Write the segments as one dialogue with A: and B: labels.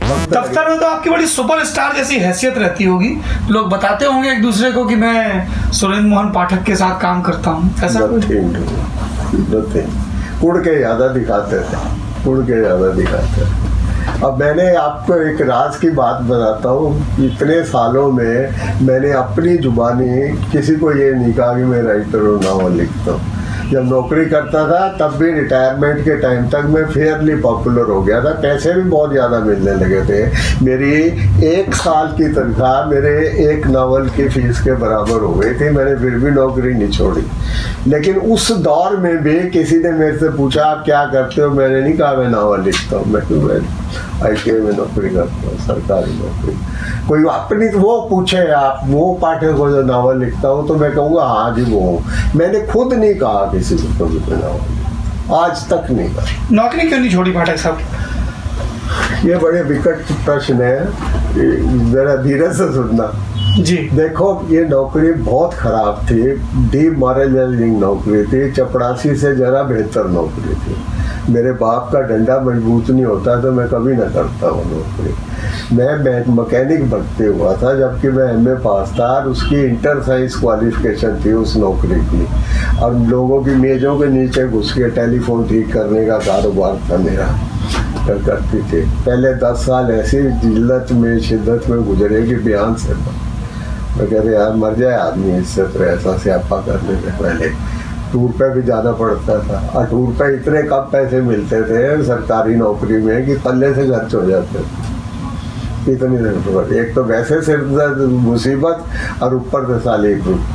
A: दफ्तर में तो आपकी बड़ी सुपरस्टार जैसी हैसियत रहती होगी, लोग बताते होंगे एक दूसरे को कि मैं सुरेंद्र मोहन पाठक के साथ काम करता हूँ, ऐसा
B: उड़ के ज़्यादा दिखाते थे, उड़ के ज़्यादा दिखाते थे। अब मैंने आपको एक राज की बात बताता हूँ, इतने सालों में मैंने अपनी जुबानी किसी को ये नहीं कहा कि मैं राइटर और नावल लिखता हूँ। जब नौकरी करता था तब भी रिटायरमेंट के टाइम तक मैं फेयरली पॉपुलर हो गया था, पैसे भी बहुत ज़्यादा मिलने लगे थे। मेरी 1 साल की तनख्वाह मेरे एक नावल की फीस के बराबर हो गई थी, मैंने फिर भी नौकरी नहीं छोड़ी। लेकिन उस दौर में भी किसी ने मेरे से पूछा आप क्या करते हो, मैंने नहीं कहा मैं नावल लिखता हूँ, मैं ITA में नौकरी करता हूँ, सरकारी नौकरी। कोई अपनी वो पूछे आप वो पाठक हो जो नावल लिखता हूँ, तो मैं कहूँगा हाँ जी वो हूँ। मैंने खुद नहीं कहा किसी को कभी मैं नावल, आज तक नहीं कहा।
A: नौकरी क्यों नहीं छोड़ी पाठक साहब?
B: ये बड़े विकट प्रश्न है, जरा धीरे से सुनना
A: जी।
B: देखो ये नौकरी बहुत खराब थी, डीमोरलाइजिंग नौकरी थी, चपरासी से जरा बेहतर नौकरी थी। मेरे बाप का डंडा मजबूत नहीं होता तो मैं कभी ना करता वो नौकरी। मैं मैकेनिक भर्ती हुआ था जबकि मैं MA पास था, और उसकी इंटर साइंस क्वालिफिकेशन थी उस नौकरी की। और लोगों की मेज़ों के नीचे घुस के टेलीफोन ठीक करने का कारोबार था मेरा, करती थी। पहले 10 साल ऐसी जिल्लत में शिद्दत में गुजरे कि बयान से मैं कह रहे यार मर जाए आदमी इससे, तो ऐसा स्यापा करने से पहले। टूर पे भी जाना पड़ता था, और टूर पे इतने कम पैसे मिलते थे सरकारी नौकरी में कि पल्ले से खर्च हो जाते थे। इतनी जरूरत, एक तो वैसे सिर दर्द मुसीबत और ऊपर से साली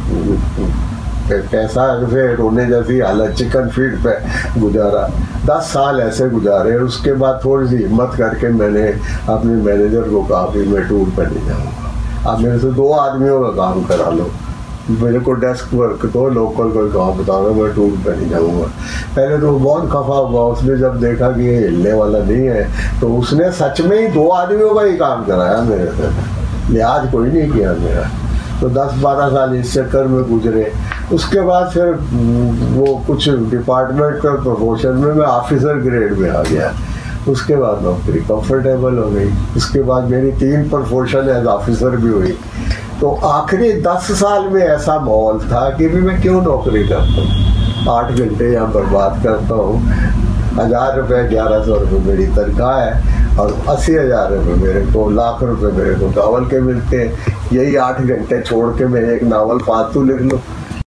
B: पैसा से रोने जैसी हालत, चिकन फीड पे गुजारा। 10 साल ऐसे गुजारे। उसके बाद थोड़ी सी हिम्मत करके मैंने अपने मैनेजर को कहा कि मैं टूर पे नहीं जाऊँगा, आप मेरे से 2 आदमियों का काम करा लो, मेरे को डेस्क वर्क दो, लोकल कोई काम बताना, मैं टूर पे नहीं जाऊँगा। पहले तो बहुत खफा हुआ, उसने जब देखा कि ये हिलने वाला नहीं है तो उसने सच में ही 2 आदमियों का ही काम कराया मेरे से, लिहाज कोई नहीं किया मेरा। तो 10-12 साल इस चक्कर में गुजरे। उसके बाद फिर वो कुछ डिपार्टमेंट का प्रमोशन में मैं ऑफिसर ग्रेड में आ गया। उसके बाद नौकरी कंफर्टेबल हो गई। उसके बाद मेरी 3 प्रमोशन एज ऑफिसर भी हुई। तो आखिरी 10 साल में ऐसा माहौल था कि भी मैं क्यों नौकरी करता हूँ, 8 घंटे यहाँ बर्बाद करता हूँ। 1000 रुपये 1100 रुपये मेरी तनख्वाह है और 80,000 रुपये मेरे को, लाख रुपये मेरे को नावल के मिलते हैं। यही 8 घंटे छोड़ के मैं एक नावल फालतू लिख लूँ,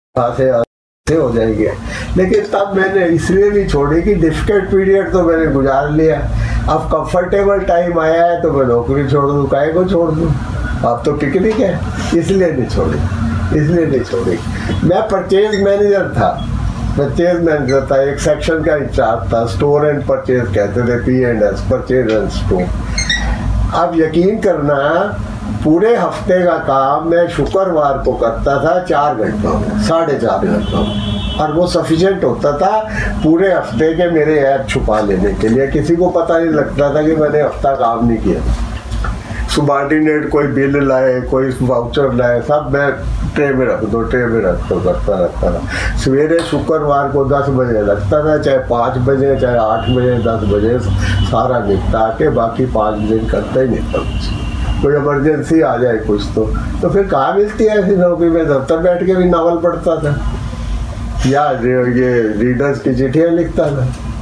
B: से हो जाएंगे। लेकिन तब मैंने इसलिए नहीं छोड़ी कि डिफिकल्ट पीरियड तो मैंने गुजार लिया, अब कंफर्टेबल टाइम आया है तो मैं नौकरी छोड़ दूँ, काहे को छोड़ दूँ, अब तो पिकनिक है, इसलिए नहीं छोड़ी, इसलिए नहीं छोड़ी। मैं परचेज मैनेजर था, परचेज मैनेजर था, एक सेक्शन का इंचार्ज था, स्टोर एंड परचेज कहते थे, P&S, परचेज एंड स्टोर। अब यकीन करना पूरे हफ्ते का काम मैं शुक्रवार को करता था 4 घंटों में, 4.5 घंटों में, और वो सफिशिएंट होता था पूरे हफ्ते के मेरे ऐप छुपा लेने के लिए। किसी को पता नहीं लगता था कि मैंने हफ्ता काम नहीं किया। सुबार्डिनेट कोई बिल लाए, कोई वाउचर लाए, सब मैं ट्रे में रख दो, ट्रे में रख दो करता रहता था। सवेरे शुक्रवार को 10 बजे लगता था, चाहे 5 बजे, चाहे 8 बजे, 10 बजे सारा निपटा के बाकी 5 दिन करता ही नहीं था। कोई इमरजेंसी आ जाए कुछ तो फिर कहाँ मिलती है ऐसी नौकरी में? दफ्तर बैठ के भी नावल पढ़ता था या ये रीडर्स की चिट्ठियाँ लिखता था,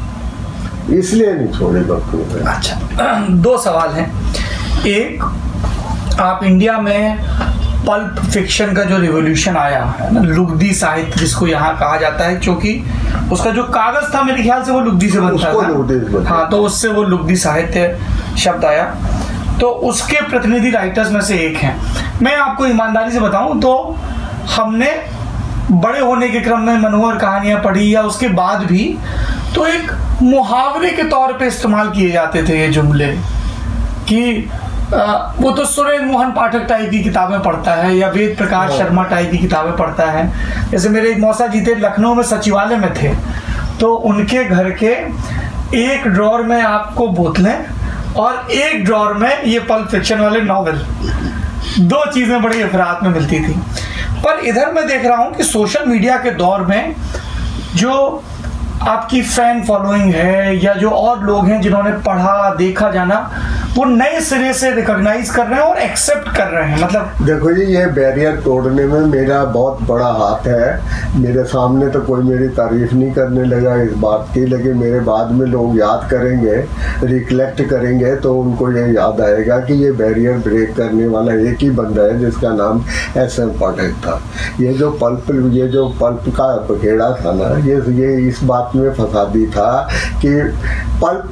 B: इसलिए नहीं छोड़ी नौकरी।
A: अच्छा, 2 सवाल हैं। एक, आप इंडिया में पल्प फिक्शन का जो रिवॉल्यूशन आया है ना, लुगदी साहित्य जिसको यहाँ कहा जाता है, क्योंकि उसका जो कागज था मेरे ख्याल से वो लुगदी से बनता था। हाँ, तो उससे वो लुगदी साहित्य शब्द आया। तो उसके प्रतिनिधि राइटर्स में से एक हैं। मैं आपको ईमानदारी से बताऊं तो हमने बड़े होने के क्रम में मनोहर कहानियां पढ़ी या उसके बाद भी, तो एक मुहावरे के तौर पे इस्तेमाल किए जाते थे ये जुमले कि वो तो सुरेंद्र मोहन पाठक टाइप की किताबें पढ़ता है या वेद प्रकाश शर्मा टाइप की किताबें पढ़ता है। जैसे मेरे एक मौसा जी थे, लखनऊ में सचिवालय में थे, तो उनके घर के एक ड्रॉर में आपको बोतलें और एक ड्रॉर में ये पल्प फिक्शन वाले नॉवेल, 2 चीज़ें बड़ी अफरात में मिलती थी। पर इधर मैं देख रहा हूँ कि सोशल मीडिया के दौर में जो आपकी फैन फॉलोइंग है या जो और लोग हैं जिन्होंने पढ़ा देखा जाना, वो नए सिरे से रिकॉग्नाइज कर रहे हैं और एक्सेप्ट कर रहे हैं। मतलब
B: देखो जी, ये बैरियर तोड़ने में मेरा बहुत बड़ा हाथ है। मेरे सामने तो कोई मेरी तारीफ नहीं करने लगा इस बात की, लेकिन मेरे बाद में लोग याद करेंगे, रिकलेक्ट करेंगे, तो उनको ये याद आएगा कि ये बैरियर ब्रेक करने वाला एक ही बंदा है जिसका नाम SM पाठक था। ये जो पल्प का बखेड़ा था ना, ये इस बात में फसादी था कि पल्प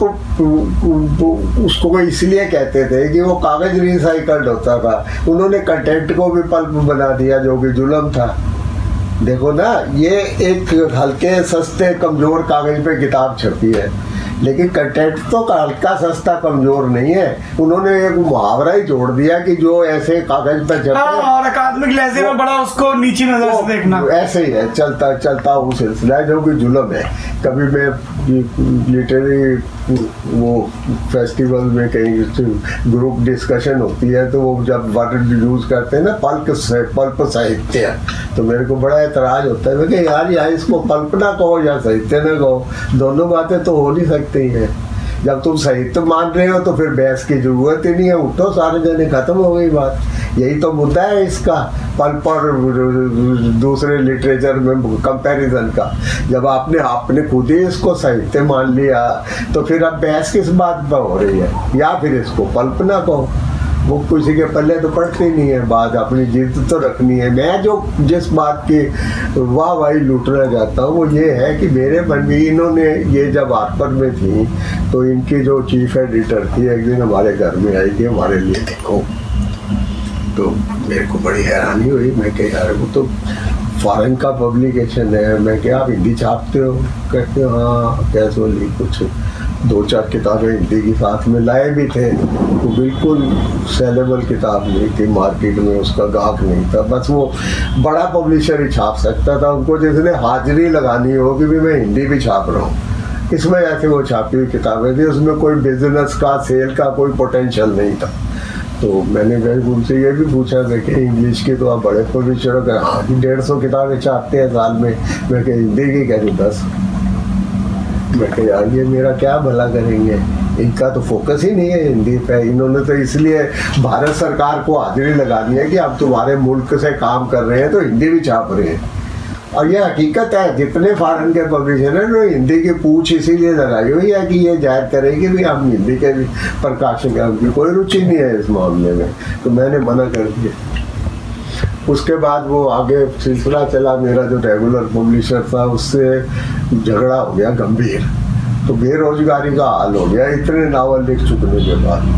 B: उसको इसलिए कहते थे कि वो कागज रिसाइकल्ड होता था। उन्होंने कंटेंट को भी पल्प बना दिया, जो कि जुल्म था। देखो ना, ये एक हल्के सस्ते कमजोर कागज पे किताब छपी है, लेकिन कंटेंट तो हल्का सस्ता कमजोर नहीं है। उन्होंने एक मुहावरा ही जोड़ दिया कि जो ऐसे कागज पर छपे
A: और अकादमिक लहजे में बड़ा उसको नीची नजर से देखना, ऐसे
B: ही है, चलता वो सिलसिला है, जो कि जुल्म है। कभी मैं लिटरेरी वो फेस्टिवल में कहीं ग्रुप डिस्कशन होती है, तो वो जब वर्ड यूज करते हैं ना पल्प साहित्य, तो मेरे को बड़ा एतराज होता है कि यार यहाँ इसको पल्प ना कहो या साहित्य ना कहो, दोनों बातें तो हो नहीं सकती हैं। जब तुम साहित्य मान रहे हो तो फिर बहस की जरूरत ही नहीं है, उठो सारे जने, खत्म हो गई बात। यही तो मुद्दा है इसका, पल्प और दूसरे लिटरेचर में कंपैरिजन का। जब आपने खुद ही इसको साहित्य मान लिया, तो फिर अब बहस किस बात पर हो रही है? या फिर इसको पल्प ना कहो, वो किसी के पल्ले तो पड़ती नहीं है बात, अपनी जिद तो रखनी है। मैं जिस बात की वाहवाही लूटना चाहता हूँ वो ये है कि मेरे मन में, इन्होंने ये जब हार्पर में थी तो इनकी जो चीफ एडिटर थी एक दिन हमारे घर में आई कि हमारे लिए देखो, तो मेरे को बड़ी हैरानी हुई। मैं कह यार वो तो फॉरेन का पब्लिकेशन है। मैं क्या आप हिंदी छापते हो? कहते हो हाँ, कैसे बोली, कुछ 2-4 किताबें हिंदी की साथ में लाए भी थे। तो बिल्कुल सेलेबल किताब नहीं थी, मार्केट में उसका गाहक नहीं था, बस वो बड़ा पब्लिशर ही छाप सकता था। उनको जिसने हाजिरी लगानी हो कि भी मैं हिंदी भी छाप रहा हूँ, इस वजह से वो छापी हुई किताबें थी। उसमें कोई बिजनेस का, सेल का कोई पोटेंशियल नहीं था। तो मैंने महबूब से ये भी पूछा था कि इंग्लिश की तो आप बड़े पब्लिशर हो, हाँ 150 किताबें छापते हैं साल में। मैं कह हिंदी की कह रही 10। मैं कह यार ये मेरा क्या भला करेंगे, इनका तो फोकस ही नहीं है हिंदी पे। इन्होंने तो इसलिए भारत सरकार को हाजिरी लगा दी है कि अब तुम्हारे मुल्क से काम कर रहे हैं तो हिंदी भी छाप रहे हैं। और ये हकीकत है, जितने फॉरेन के पब्लिशर हैं उन्होंने हिंदी की पूछ इसीलिए लगाई हुई है कि ये जाहिर करें कि भी हम हिंदी के भी प्रकाशक हैं, उनकी कोई रुचि नहीं है इस मामले में। तो मैंने मना कर दिया। उसके बाद वो आगे सिलसिला चला, मेरा जो रेगुलर पब्लिशर था उससे झगड़ा हो गया गंभीर, तो बेरोजगारी का हाल हो गया इतने नावल लिख चुकने के बाद।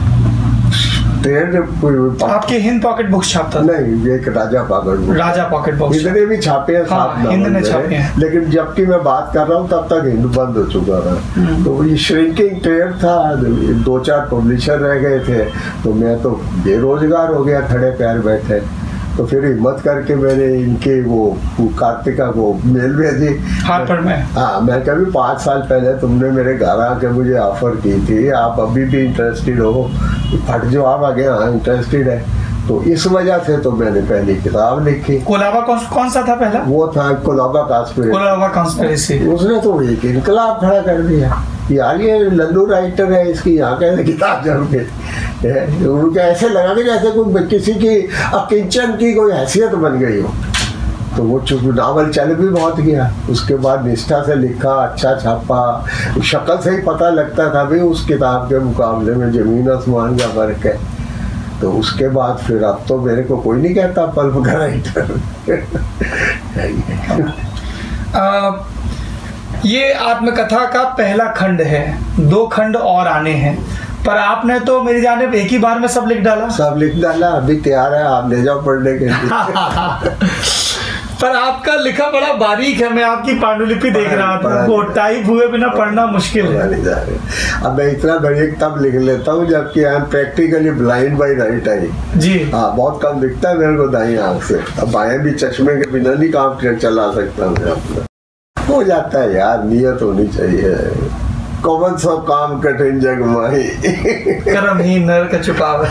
A: आपके हिंद पॉकेट बुक्स छापता?
B: नहीं, एक राजा पॉकेट बुक्स इतने भी छापे हैं, हाँ, हिंद में छापे हैं। लेकिन जबकि मैं बात कर रहा हूँ तब तक हिंद बंद हो चुका था। तो ये श्रिंकिंग ट्रेड था, 2-4 पब्लिशर रह गए थे, तो मैं तो बेरोजगार हो गया, खड़े पैर बैठे। तो फिर हिम्मत करके मैंने इनके वो कार्तिका को मेल भेजी हार्पर में। हाँ, मैं कभी 5 साल पहले तुमने मेरे घर आके मुझे ऑफर की थी, आप अभी भी इंटरेस्टेड हो? फट जवाब आ गया, हाँ इंटरेस्टेड है। तो इस वजह से तो मैंने पहली किताब लिखी।
A: कोलाबा कौन सा था पहला? वो था
B: कोलाबा कॉन्स्पिरेसी। उसने तो एक इनकलाब खड़ा कर दिया यार, ये लल्लू राइटर है, इसकी यहाँ कैसे किताब जम गई। उनको ऐसे लगा कि जैसे कोई किसी की अकिंचन की कोई हैसियत बन गई हो। तो वो चूंकि नावल चल भी बहुत गया, उसके बाद निष्ठा से लिखा, अच्छा छापा, शक्ल से ही पता लगता था भी उस किताब के मुकाबले में जमीन आसमान का फर्क है। तो उसके बाद फिर अब तो मेरे को कोई नहीं कहता पल्प का राइटर।
A: ये आत्मकथा का पहला खंड है, 2 खंड और आने हैं, पर आपने तो मेरी जानिब एक ही बार में सब लिख डाला।
B: अभी तैयार है, आप ले जाओ पढ़ने के लिए।
A: पर आपका लिखा बड़ा बारीक है, मैं आपकी पांडुलिपि देख रहा था, वो टाइप हुए बिना पढ़ना मुश्किल है।
B: अब मैं इतना बारीक तब लिख लेता हूँ जबकि I am practically blind by right eye जी। हाँ, बहुत कम दिखता है मेरे को दाईं आंख से। अब बाएं भी चश्मे के बिना नहीं काम चला सकता मैं अपना। हो जाता है यार, नियत होनी चाहिए। कौन सा काम कठिन जग माही,
A: कर्म ही नर का छुपावे।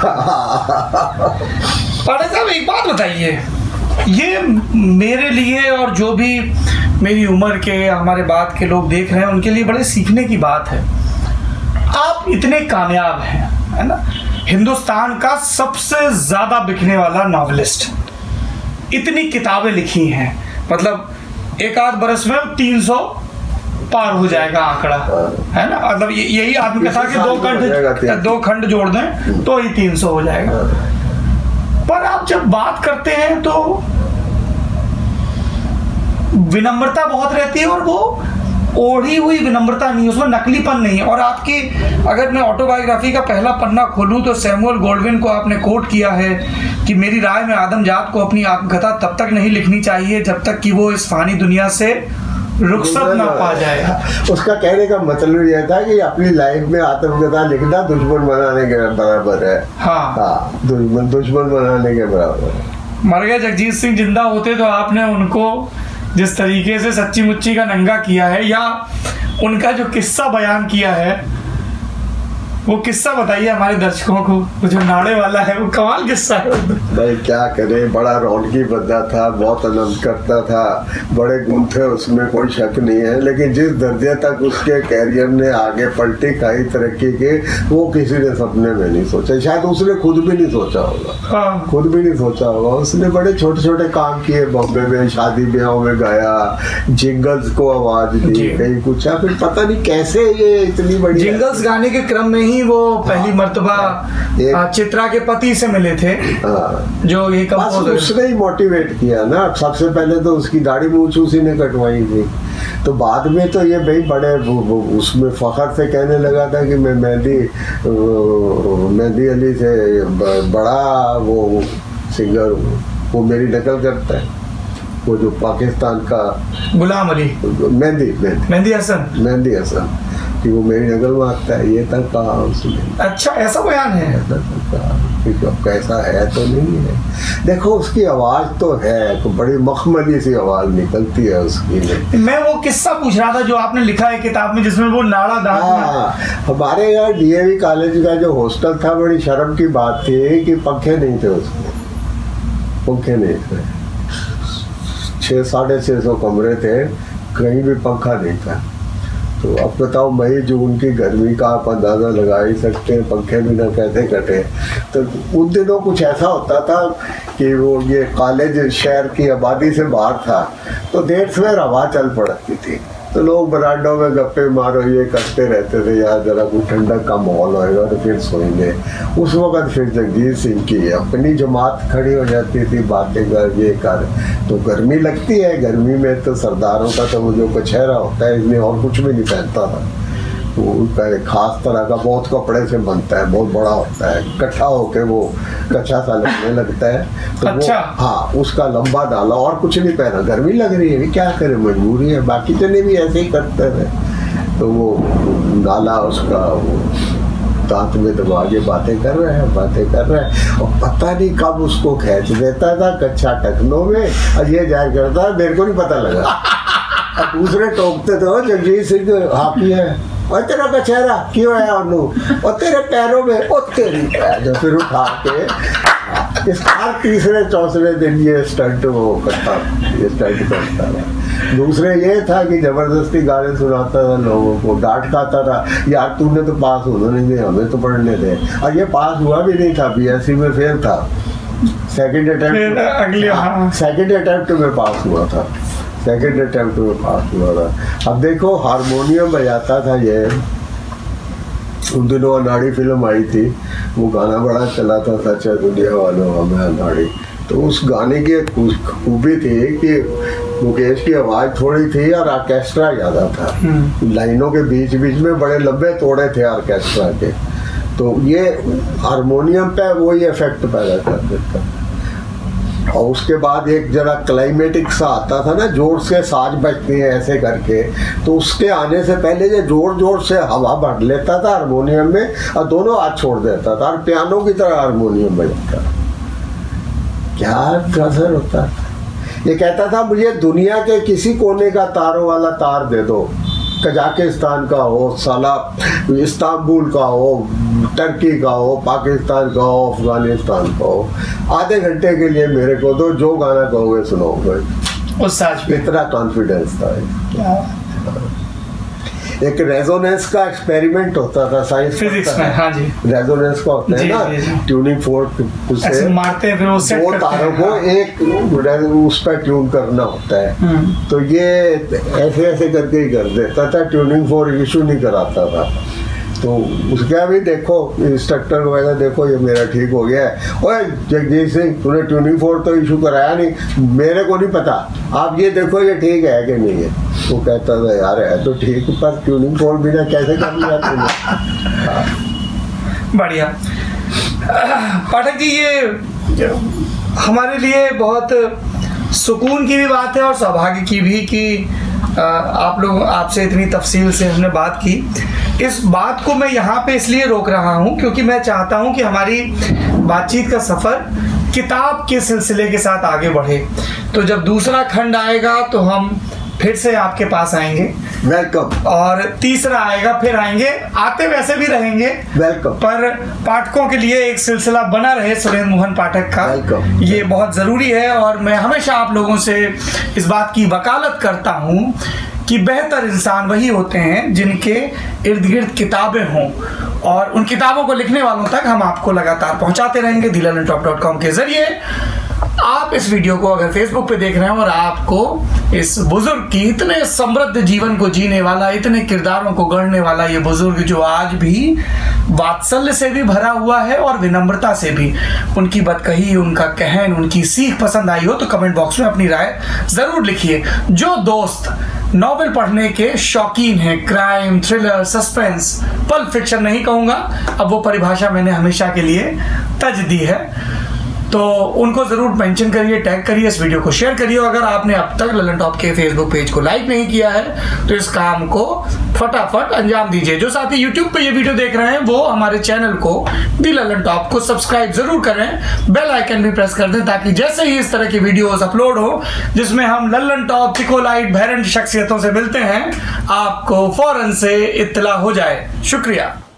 A: पाठक साहब एक बात बताइए, ये मेरे लिए और जो भी मेरी उम्र के, हमारे बाद के लोग देख रहे हैं उनके लिए बड़े सीखने की बात है। आप इतने कामयाब हैं, है ना, हिंदुस्तान का सबसे ज्यादा बिकने वाला नॉवेलिस्ट, इतनी किताबें लिखी हैं, मतलब एक आध बरस में 300 पार हो जाएगा आंकड़ा, है ना, मतलब यही आत्मकथा के दो खंड जोड़ दें तो ही 300 हो जाएगा। पर आप जब बात करते हैं तो विनम्रता बहुत रहती है, और वो ओढ़ी हुई विनम्रता नहीं, उसमें नकलीपन नहीं है। और आपकी, अगर मैं ऑटोबायोग्राफी का पहला पन्ना खोलूं तो सैमुअल गोल्डविन को आपने कोट किया है कि मेरी राय में आदमजात को अपनी आत्मकथा तब तक नहीं लिखनी चाहिए जब तक कि वो इस फानी दुनिया से रुखसत ना पा जाए।
B: उसका कहने का मतलब यह था कि अपनी लाइफ में आत्मकथा लिखना दुश्मन बनाने के बराबर है। हाँ, दुश्मन बनाने के बराबर है।
A: मर गए जगजीत सिंह, जिंदा होते तो आपने उनको जिस तरीके से सच्ची मुच्ची का नंगा किया है, या उनका जो किस्सा बयान किया है, वो किस्सा बताइए हमारे दर्शकों को, वो जो नाड़े वाला है, वो कमाल किस्सा है।
B: भाई क्या करे, बड़ा रौनकी बंदा था, बहुत आनंद करता था, बड़े गुण थे उसमें, कोई शक नहीं है। लेकिन जिस दर्जे तक उसके कैरियर ने आगे पलटी खाई तरक्की के, वो किसी ने सपने में नहीं सोचा, शायद उसने खुद भी नहीं सोचा होगा। खुद भी नहीं सोचा होगा। उसने बड़े छोटे छोटे काम किए, बॉम्बे में शादी ब्याहों में गाया, जिंगल्स को आवाज दी, कहीं कुछ, फिर पता नहीं कैसे ये इतनी बड़ी
A: जिंगल्स गाने के क्रम में ही वो पहली मर्तबा चित्रा के पति से मिले थे, जो ये कंपोजर,
B: उसने ही मोटिवेट किया ना। सबसे पहले तो उसकी दाढ़ी मूंछ उसी ने कटवाई थी, तो बाद में तो ये भाई बड़े उसमें फखर से कहने लगा था कि मैं मेहंदी अली से बड़ा वो सिंगर हूँ, वो मेरी नकल करता है। वो जो पाकिस्तान का
A: गुलाम अली, मेहंदी हसन,
B: कि वो मेरी नकल मारता है, ये तक कहा उसने।
A: अच्छा, ऐसा बयान है?
B: कैसा है तो नहीं है। देखो उसकी आवाज तो है, तो बड़ी मखमली सी आवाज निकलती है उसकी।
A: मैं वो किस्सा पूछ रहा था जो आपने लिखा है किताब में, जिसमें वो नाड़ा दांत।
B: हमारे यहाँ डीएवी कॉलेज का जो हॉस्टल था, बड़ी शर्म की बात थी कि पंखे नहीं थे उसमें, पंखे नहीं थे। 600-650 कमरे थे, कहीं भी पंखा नहीं था। तो अब बताओ, मई जून की गर्मी का आप अंदाज़ा लगा ही सकते हैं, पंखे भी ना कैसे कटे। तो उन दिनों कुछ ऐसा होता था कि वो ये कॉलेज शहर की आबादी से बाहर था, तो देर सवेर हवा चल पड़ती थी, तो लोग बरांडों में गप्पे मारो ये करते रहते थे, यार जरा कुछ ठंडक का माहौल होएगा तो फिर सोएंगे। उस वक्त फिर जगजीत सिंह की अपनी जमात खड़ी हो जाती थी, बातें कर, ये कर। तो गर्मी लगती है, गर्मी में तो सरदारों का तो वो जो कचहरा होता है, इसमें और कुछ भी नहीं पहनता था। वो एक खास तरह का बहुत कपड़े से बनता है, बहुत बड़ा होता है, इकट्ठा होके वो कच्चा सा लगने लगता है। तो अच्छा। हाँ, उसका लंबा डाला और कुछ नहीं पहना, गर्मी लग रही है, क्या करे, मजबूरी है। बाकी जने भी ऐसे ही करते थे। तो वो डाला उसका, वो दांत में दबा के बातें कर रहे हैं, और पता नहीं कब उसको खींच देता था कच्चा टखनों में, और ये जाहिर करता है मेरे को नहीं पता लगा। अब दूसरे टोकते थे, जगजीत सिंह हाथी है, और तेरा कचहरा क्यों है, और तेरे पैरों में, और तेरी पैर, फिर उठा के इस तीसरे चौथे दिन ये स्टंट वो करता, ये स्टंट करता था। दूसरे ये था कि जबरदस्ती गाने सुनाता था लोगों को, डांट खाता था, यार तूने तो पास होना नहीं दे, हमें तो पढ़ने दे। और ये पास हुआ भी नहीं था, बीएससी में फेल था, सेकंड अटेम्प्ट में पास हुआ था, अब देखो हारमोनियम बजाता था ये। उन दिनों अनाड़ी फिल्म आई थी, वो गाना बड़ा चला था, सच है दुनिया वालों हमें अनाड़ी। तो उस गाने की एक खूबी थी कि मुकेश की आवाज़ थोड़ी थी और ऑर्केस्ट्रा ज़्यादा था, लाइनों के बीच बीच में बड़े लंबे तोड़े थे ऑर्केस्ट्रा के। तो ये हारमोनियम पे वही इफेक्ट पैदा कर देता। और उसके बाद एक जरा क्लाइमेटिक सा आता था ना, जोर से साज बजते हैं ऐसे करके, तो उसके आने से पहले ये जोर जोर से हवा भर लेता था हारमोनियम में, और दोनों हाथ छोड़ देता था, और पियानो की तरह हारमोनियम बजता। क्या असर होता था। ये कहता था मुझे दुनिया के किसी कोने का तारों वाला तार दे दो, कजाकिस्तान का हो, साला इस्तांबुल का हो, टर्की का हो, पाकिस्तान का हो, अफगानिस्तान का हो, आधे घंटे के लिए मेरे को दो, जो गाना कहोगे सुनाओगे।
A: उस साज पे
B: इतना कॉन्फिडेंस था। एक रेजोनेंस का एक्सपेरिमेंट होता था साइंस
A: फिजिक्स में। हाँ जी,
B: रेजोनेंस का होता है ना, ट्यूनिंग फोर्क से मारते हैं, फिर वो सेट करते हैं, दो तारों को एक उस पर ट्यून करना होता है। तो ये ऐसे ऐसे करके ही कर देता था, ट्यूनिंग फोर्क इशू नहीं कराता था। तो उसका भी देखो इंस्ट्रक्टर वगैरह, देखो ये मेरा ठीक हो गया है, ओए जगजीत सिंह तूने ट्यूनिंग फोर्क तो इशू कराया नहीं, मेरे को नहीं पता, आप ये देखो ये ठीक है कि नहीं है। वो कहता था यार है तो ठीक, पर ट्यूनिंग फोर्क बिना कैसे कर लिया तूने।
A: बढ़िया पाठक जी, ये हमारे लिए बहुत सुकून की भी बात है और सौभाग्य की भी कि आप लोग, आपसे इतनी तफसील से हमने बात की। इस बात को मैं यहाँ पे इसलिए रोक रहा हूँ क्योंकि मैं चाहता हूँ कि हमारी बातचीत का सफ़र किताब के सिलसिले के साथ आगे बढ़े। तो जब दूसरा खंड आएगा तो हम फिर से आपके पास आएंगे,
B: वेलकम,
A: और तीसरा आएगा फिर आएंगे, आते वैसे भी रहेंगे,
B: वेलकम,
A: पर पाठकों के लिए एक सिलसिला बना रहे सुरेंद्र मोहन पाठक का,
B: वेलकम,
A: ये बहुत ज़रूरी है। और मैं हमेशा आप लोगों से इस बात की वकालत करता हूँ कि बेहतर इंसान वही होते हैं जिनके इर्द गिर्द किताबें हों, और उन किताबों को लिखने वालों तक हम आपको लगातार पहुंचाते रहेंगे lallantop.com के जरिए। आप इस वीडियो को अगर फेसबुक पे देख रहे हैं और आपको इस बुजुर्ग की, इतने समृद्ध जीवन को जीने वाला, इतने किरदारों को गढ़ने वाला ये बुजुर्ग जो आज भी वात्सल्य से भी भरा हुआ है और विनम्रता से भी, उनकी बदकही, उनका कहन, उनकी सीख पसंद आई हो तो कमेंट बॉक्स में अपनी राय जरूर लिखिए। जो दोस्त नॉवेल पढ़ने के शौकीन हैं, crime, thriller, suspense, pulp fiction नहीं कहूँगा, अब वो परिभाषा मैंने हमेशा के लिए तज दी है, तो उनको ज़रूर मेंशन करिए, टैग करिए, इस वीडियो को शेयर करिए। अगर आपने अब तक लल्लनटॉप के फेसबुक पेज को लाइक नहीं किया है तो इस काम को फटाफट अंजाम दीजिए। जो साथी यूट्यूब पे ये वीडियो देख रहे हैं वो हमारे चैनल को दी लल्लनटॉप को सब्सक्राइब जरूर करें, बेल आइकन भी प्रेस कर दें ताकि जैसे ही इस तरह की वीडियोस अपलोड हो जिसमें हम लल्लनटॉप, चिकोलाइट, भैरंट शख्सियतों से मिलते हैं, आपको फौरन से इत्तला हो जाए। शुक्रिया।